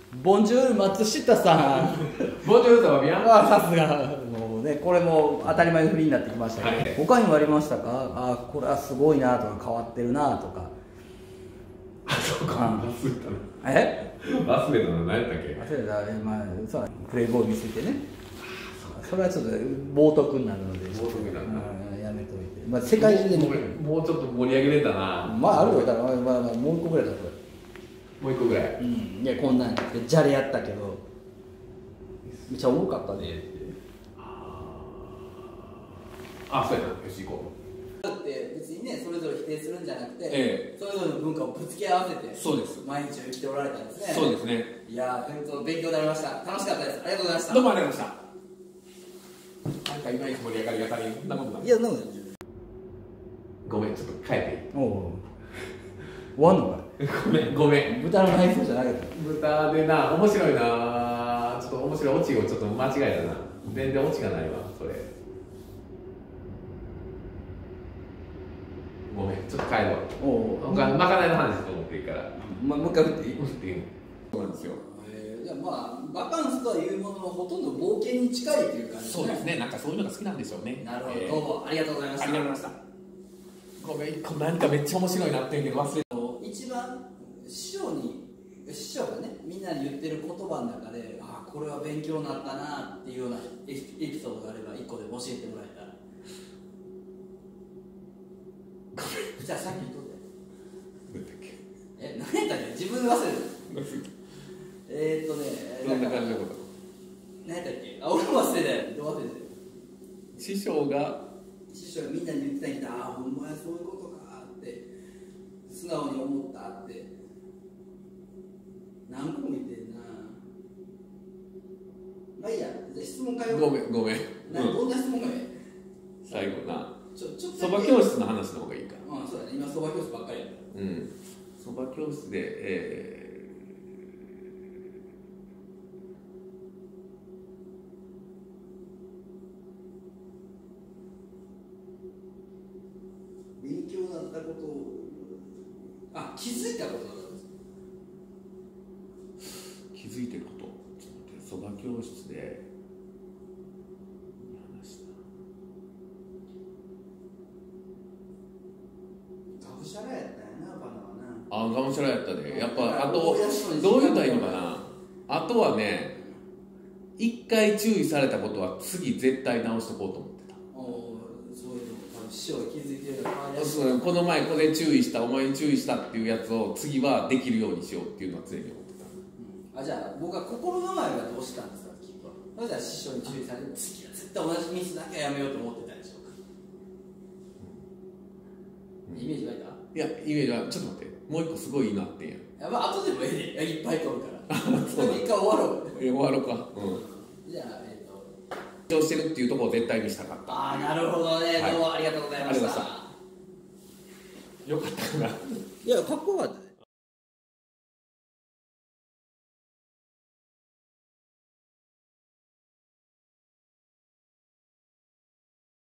ボンジュール松下さん。 ボンジュールさんはビアン。 さすが。もうね、これも当たり前の振りになってきましたけど、はい、他にもありましたか？あ、これはすごいなとか変わってるなとか。 あ、そうか。忘れたな。忘れたの何やったっけ？ 忘れた。まあ、そう、プレイボーイ見せてね。それはちょっと冒涜になるので。冒涜になる。やめといて。まあ、世界中でもうちょっと盛り上げれたな。 まあ、あるよ。だから、まあ、もう一個ぐらいだこれ。 もう一個ぐらい。 うん。いや、こんなんじゃれやったけど。めっちゃおもろかったねって。 あ、そうやな。よし、行こう。だって別にね、それぞれ否定するんじゃなくて、それぞれの文化をぶつけ合わせて、 そうです。 毎日を生きておられたんですね。 そうですね。 いやー、本当勉強になりました。楽しかったです。ありがとうございました。 どうもありがとうございました。なんかいまいち盛り上がりが足りん。そんなことない。 いや、なんかごめん、ちょっと帰っていい？ おお。終わんのかい？ ごめん。 豚の内臓じゃなかった。 豚でな、面白いな。ちょっと面白いオチをちょっと間違えたな。全然オチがないわ、それ。ごめん、ちょっと帰るわ。まかないの話と思っていいから。 もう一回振っていい？ 振っていい。そうなんですよ。 じゃあまあバカンスとはいうもののほとんど冒険に近いという感じですね。 そうですね。なんかそういうのが好きなんでしょうね。 なるほど。どうもありがとうございました。 ありがとうございました。ごめん、一個何かめっちゃ面白いなってんけど忘れた。 一番師匠がね、みんなに言ってる言葉の中で、ああこれは勉強になったなっていうようなエピソードがあれば一個で教えてもらえたら。じゃあさっき言っとって。 何だっけ？ 何やったっけ？自分で忘れた。 どんな感じのこと？ 何やったっけ？あ、俺も忘れたよ。忘れてる。 師匠がみんなに言ってたけど、ああ、ほんまやそういうことかって、素直に思ったって、何個も言ってるな。まあいいや、じゃあ質問変えよう。 ごめん。 どんな質問かね？ 最後な。 そば教室の話の方がいいか。 そうだね、今そば教室ばっかりやった。 そば教室で、 勉強になったことを、気づいたことなんです。 気づいてること。ちょっと待って、そば教室で話した。 がむしゃらやったんやな、バナはな。 がむしゃらやったで。やっぱあとどう言ったらいいのかな。あとはね、一回注意されたことは次絶対直しとこうと思ってた。 そういうの多分師匠が気づいてるから。 この前これ注意した、お前に注意したっていうやつを次はできるようにしようっていうのは常に思ってた。 じゃあ僕は心構えはどうしたんですか？それじゃあ師匠に注意されて次は絶対同じミスだけはやめようと思ってたでしょうか？イメージ湧いた？ いや、イメージはちょっと待って、もう一個すごいいいのあってんや。 後でもええで、いっぱい取るから一回終わろう。 終わろうか。 じゃあ主張してるっていうところを絶対にしたかった。 なるほどね。どうもありがとうございました。 よかったかな。 いや、かっこよかったね。